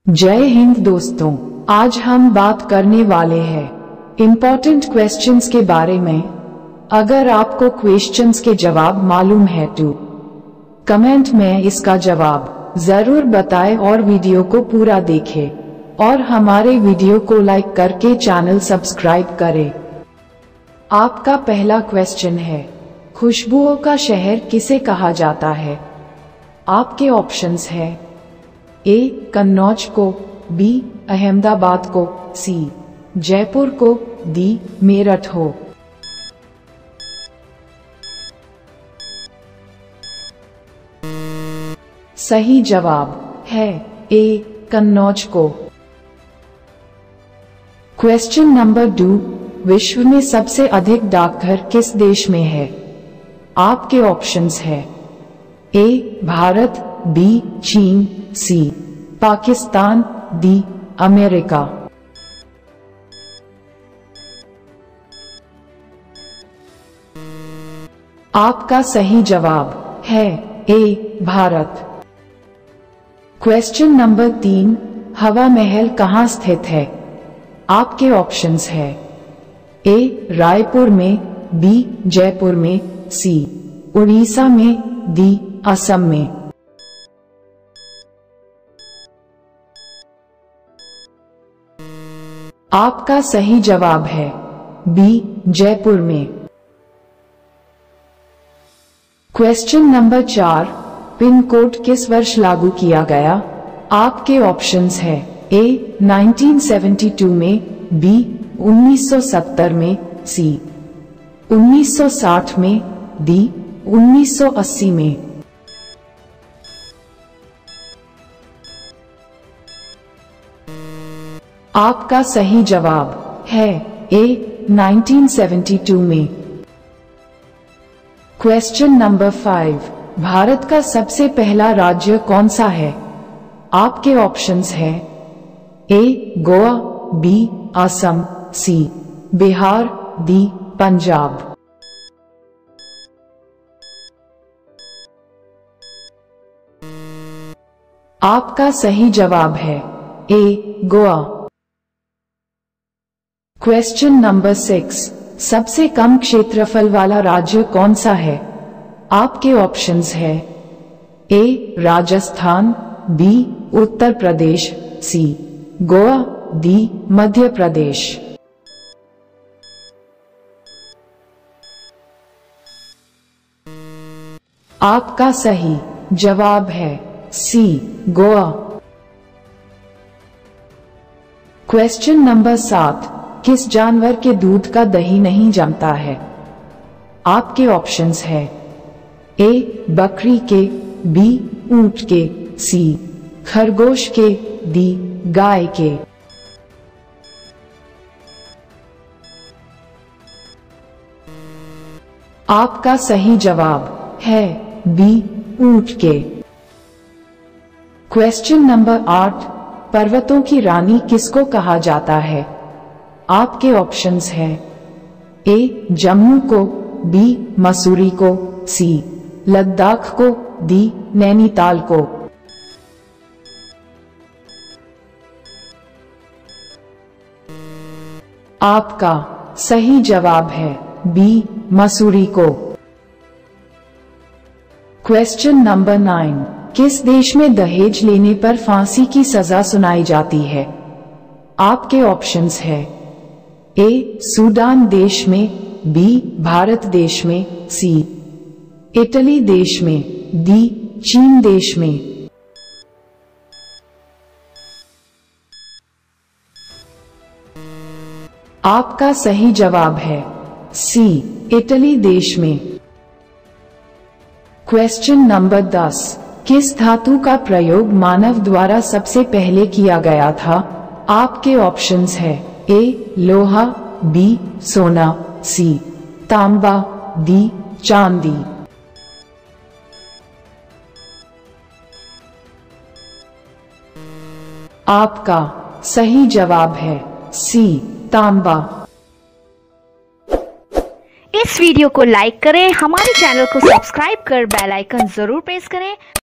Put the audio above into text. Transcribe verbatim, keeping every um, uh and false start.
जय हिंद दोस्तों, आज हम बात करने वाले हैं इम्पोर्टेंट क्वेश्चंस के बारे में। अगर आपको क्वेश्चंस के जवाब मालूम है तो कमेंट में इसका जवाब जरूर बताएं और वीडियो को पूरा देखें और हमारे वीडियो को लाइक करके चैनल सब्सक्राइब करें। आपका पहला क्वेश्चन है, खुशबुओं का शहर किसे कहा जाता है? आपके ऑप्शंस है ए कन्नौज को, बी अहमदाबाद को, सी जयपुर को, डी मेरठ हो। सही जवाब है ए कन्नौज को। क्वेश्चन नंबर दो, विश्व में सबसे अधिक डाकघर किस देश में है? आपके ऑप्शंस है ए भारत, बी चीन, सी पाकिस्तान, डी अमेरिका। आपका सही जवाब है ए भारत। क्वेश्चन नंबर तीन, हवा महल कहाँ स्थित है? आपके ऑप्शंस है ए रायपुर में, बी जयपुर में, सी उड़ीसा में, डी असम में। आपका सही जवाब है बी जयपुर में। क्वेश्चन नंबर चार, पिन कोड किस वर्ष लागू किया गया? आपके ऑप्शंस है ए उन्नीस सौ बहत्तर में, बी उन्नीस सौ सत्तर में, सी उन्नीस सौ साठ में, डी उन्नीस सौ अस्सी में। आपका सही जवाब है ए उन्नीस सौ बहत्तर में। क्वेश्चन नंबर फाइव, भारत का सबसे पहला राज्य कौन सा है? आपके ऑप्शंस है A Goa, B Assam, C Bihar, D Punjab. आपका सही जवाब है A Goa. Question number six, सबसे कम क्षेत्रफल वाला राज्य कौन सा है? आपके ऑप्शंस है A Rajasthan, B Uttar Pradesh, C Goa, D Madhya Pradesh. आपका सही जवाब है सी गोवा। क्वेश्चन नंबर सात, किस जानवर के दूध का दही नहीं जमता है? आपके ऑप्शंस है ए बकरी के, बी ऊंट के, सी खरगोश के, डी गाय के। आपका सही जवाब है बी ऊंट के। क्वेश्चन नंबर आठ, पर्वतों की रानी किसको कहा जाता है? आपके ऑप्शंस है ए जम्मू को, बी मसूरी को, सी लद्दाख को, डी नैनीताल को। आपका सही जवाब है बी मसूरी को। क्वेश्चन नंबर नाइन, किस देश में दहेज लेने पर फांसी की सजा सुनाई जाती है? आपके ऑप्शंस है ए सूडान देश में, बी भारत देश में, सी इटली देश में, डी चीन देश में। आपका सही जवाब है सी इटली देश में। क्वेश्चन नंबर दस, किस धातु का प्रयोग मानव द्वारा सबसे पहले किया गया था? आपके ऑप्शंस है ए लोहा, बी सोना, सी तांबा, डी चांदी। आपका सही जवाब है सी तांबा। इस वीडियो को लाइक करें, हमारे चैनल को सब्सक्राइब कर बेल आइकन जरूर प्रेस करें।